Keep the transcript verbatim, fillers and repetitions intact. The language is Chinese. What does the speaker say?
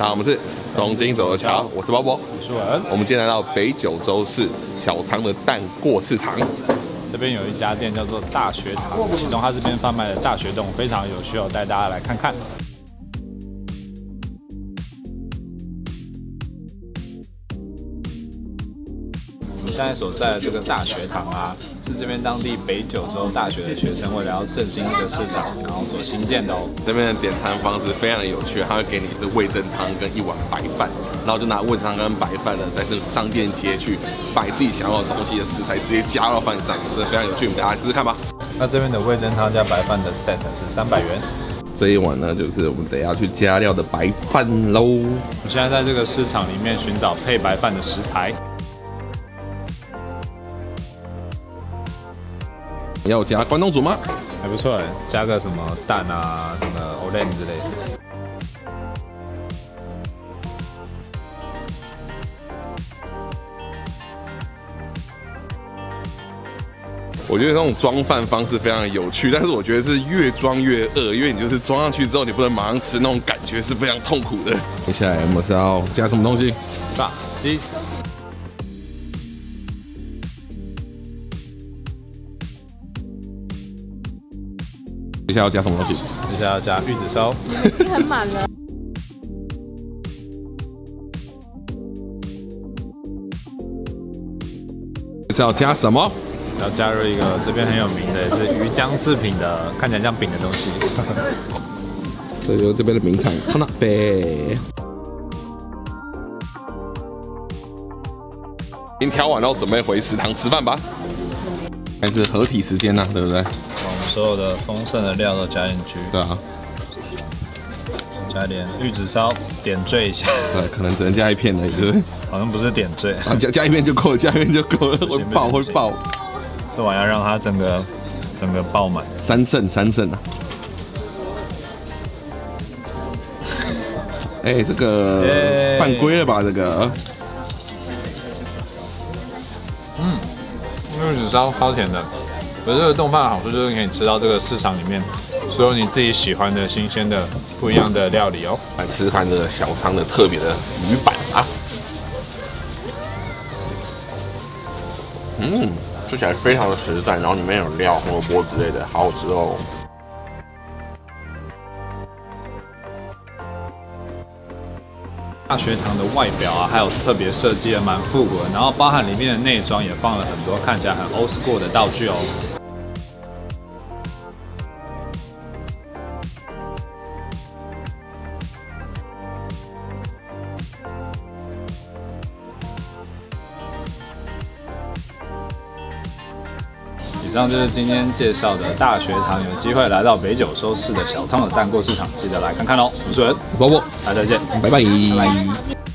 大家好，我们是东京走的桥，我是包包， 我是文。 我们今天来到北九州市小仓的蛋过市场。 这边有一家店叫做大学堂，其中它这边贩卖的大学冻非常有趣哦，带大家来看看。我们现在所在的这个大学堂啊，是这边当地北九州大学的学生为了要振兴这个市场，然后所新建的哦。 这边的点餐方式非常的有趣，他会给你是味噌汤跟一碗白饭，然后就拿味噌汤跟白饭呢，在这个商店街去把自己想要的东西的食材直接加到饭上，真的非常有趣，我们大家来试试看吧。 那这边的味噌汤加白饭的 set 是三百元。 这一碗呢，就是我们等一下去加料的白饭喽。 我现在在这个市场里面寻找配白饭的食材。 要加关东煮吗？ 还不错哎，加个什么蛋啊，什么 Olen 之类的。 我觉得那种装饭方式非常的有趣，但是我觉得是越装越饿，因为你就是装上去之后，你不能马上吃，那种感觉是非常痛苦的。接下来我们是要加什么东西？ 炸鸡。 接下来要加什么东西？ 接下来要加玉子烧。 已经很满了。 接下来要加什么？ 要加入一个这边很有名的，也是鱼浆制品的，看起来像饼的东西。 这就是这边的名产康纳贝。已经调完了，准备回食堂吃饭吧。还是合体时间呢、啊，对不对？ 我们所有的丰盛的料都加进去。 对啊。 加一点玉子烧，点缀一下。 对，可能只能加一片而已，对不对？ 好像不是点缀， 啊，加加一片就够了，加一片就够了，会爆会爆。 这碗要让它整个整个爆满。 三胜三胜啊！哎、欸，这个犯规了吧？这个。 嗯，玉子烧超甜的。可是这个冻饭的好处就是可以吃到这个市场里面所有你自己喜欢的新鲜的不一样的料理哦。 来吃看这个小仓的特别的鱼板啊。嗯。吃起来非常的实在，然后里面有料、红萝卜之类的，好好吃哦。 大学堂的外表啊，还有特别设计的蛮复古的，然后包含里面的内装也放了很多看起来很 old school 的道具哦。以上就是今天介绍的大学堂，有机会来到北九州市的小仓的蛋过市场，记得来看看哦。我是文， 包包， 大家再见， 拜拜， 拜拜。